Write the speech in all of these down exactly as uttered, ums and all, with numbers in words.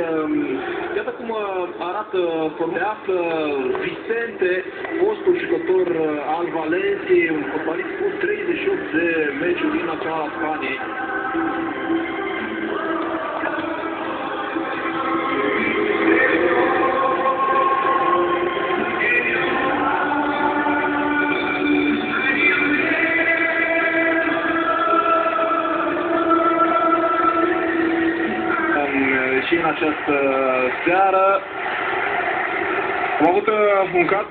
Iată cum arată formea Vicente, fostul jucător al Valenciei, un fotbalist cu treizeci și opt de meciuri din naționala Spaniei. Și în această seară am avut un caz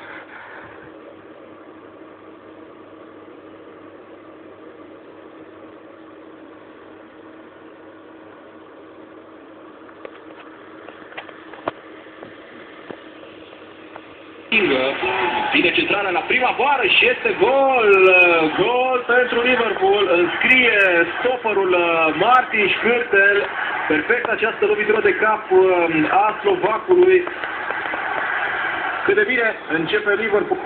vine centrarea la prima bară și este gol, gol pentru Liverpool, înscrie stopperul Martin Škrtel. Perfect această lovitură de cap a slovacului. Cât de bine începe Liverpool.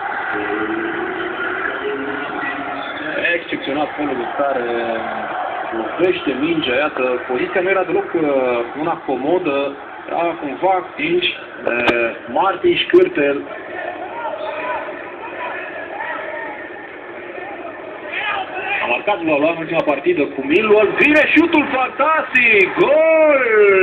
Excepționat felul în care lovește mingea. Iată, poziția nu era deloc una comodă. Era cumva atinși de Martin Škrtel. A marcat la luat în ultima partidă cu Millwall. Vine șutul fantastic! Gol!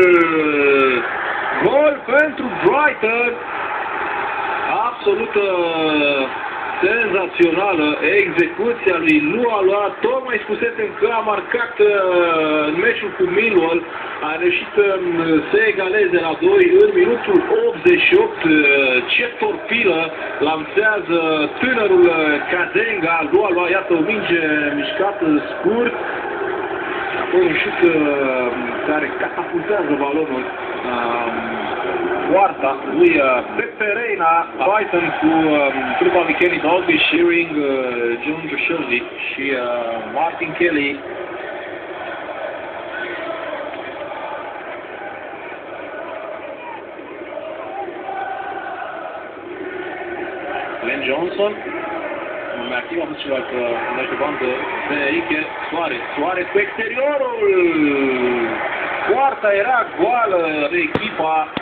Gol pentru Brighton! Absolut senzațională execuția lui Lualua. Tocmai spusesem că a marcat în meciul cu Millwall. A reușit să egaleze la doi în minutul optzeci și opt. Ce torpilă lansează tânărul Kadenga. Lualua, iată o minge mișcată scurt. Apoi un șut care catapultează balonul. Poarta lui Pepe Reina, Brighton cu trupa lui Kenny Dalglish, Shearing, John Joshua și Martin Kelly. Glenn Johnson, mai activ a fost celălalt de bandă de Ike, Soare, Soare cu exteriorul! Poarta era goală de echipa